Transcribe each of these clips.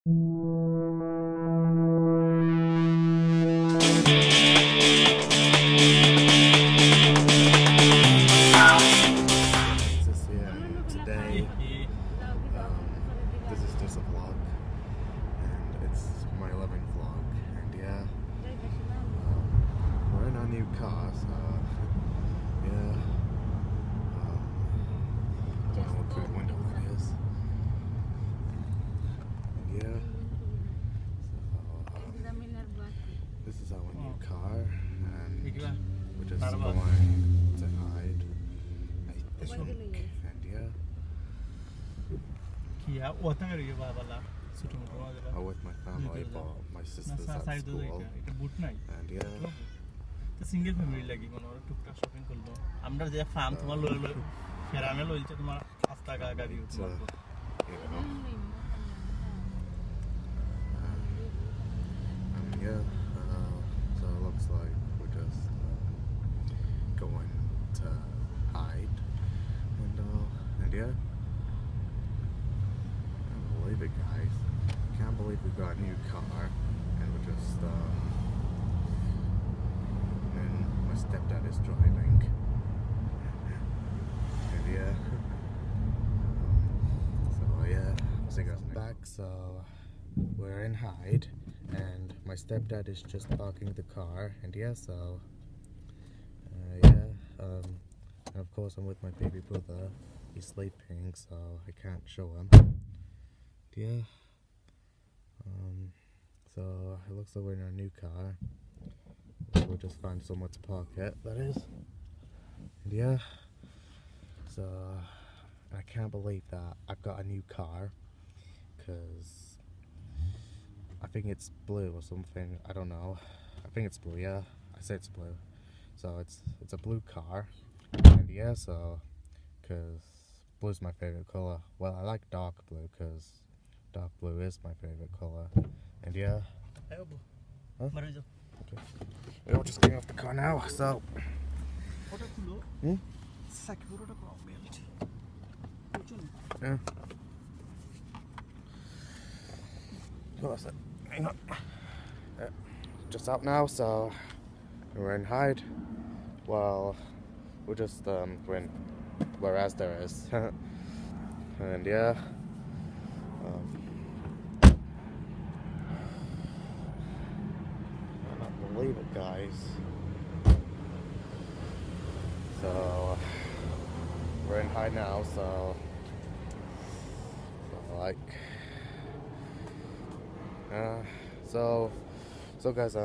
Today, this is just a vlog, and it's my 11th vlog, and yeah, we're in our new car, so yeah, I don't know what good window that is, and yeah, so this is our new car, and we're just going to hide, I think, and yeah. With my family, but my sister's at school, and yeah. Single family lagi kono টুকটাক shopping করলো আমরা যে farm তোমার লই ফেরামে লইছে তোমার আস্তা গাড়ি তোমার yeah, so it looks like we're just going to hide, and yeah, I can't believe it, guys. Can't believe we got a new car, and we're just and my stepdad is driving, and yeah, so yeah, see you guys back. So we're in hide, and my stepdad is just parking the car, and yeah, so yeah, and of course I'm with my baby brother. He's sleeping, so I can't show him. Yeah, so it looks like we're in our new car. We'll just find somewhere to park it, that is. And yeah, so I can't believe that I've got a new car, because I think it's blue or something, I don't know. I think it's blue, yeah, I say it's blue. So it's a blue car, and yeah, so, because blue's my favorite colour. Well, I like dark blue, because dark blue is my favorite colour, and yeah. Huh? Okay. We're just getting off the car now, so. Yeah. What was it? Hang on. Yeah. Just out now, so we're in hide. Well, we're just going whereas there is, and yeah. Believe it, guys. So we're in hide now, so like so guys,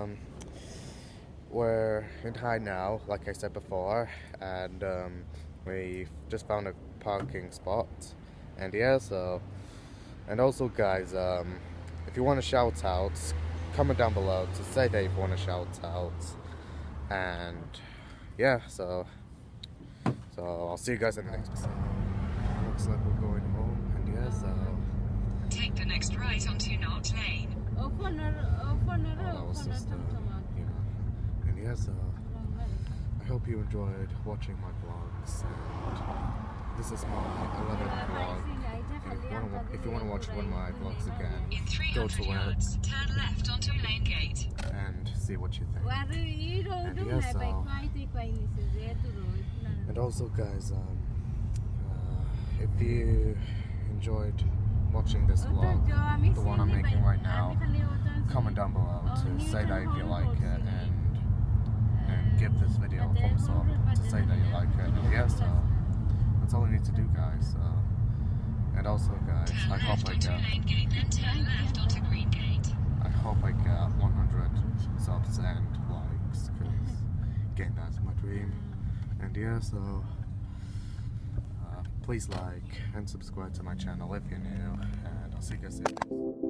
we're in hide now, like I said before, and we just found a parking spot, and yeah, so, and also guys, if you want to shout out, comment down below to say that you want to shout out, and yeah, so I'll see you guys in the next episode. Looks like we're going home, and yeah, so take the next right onto Knott Lane. And yeah, so I hope you enjoyed watching my vlogs, and this is my 11th vlog. If you want to watch one of my vlogs again, go to it, turn left onto Lane Gate, and see what you think. And yeah, so, and also guys, if you enjoyed watching this vlog, the one I'm making right now, comment down below to say that if you like it, and give this video a thumbs up to say that you like it. And yeah, so that's all I need to do, guys. So, and also guys, I hope I get 100 subs and likes, because again, that's my dream. And yeah, so please like and subscribe to my channel if you're new, and I'll see you guys soon.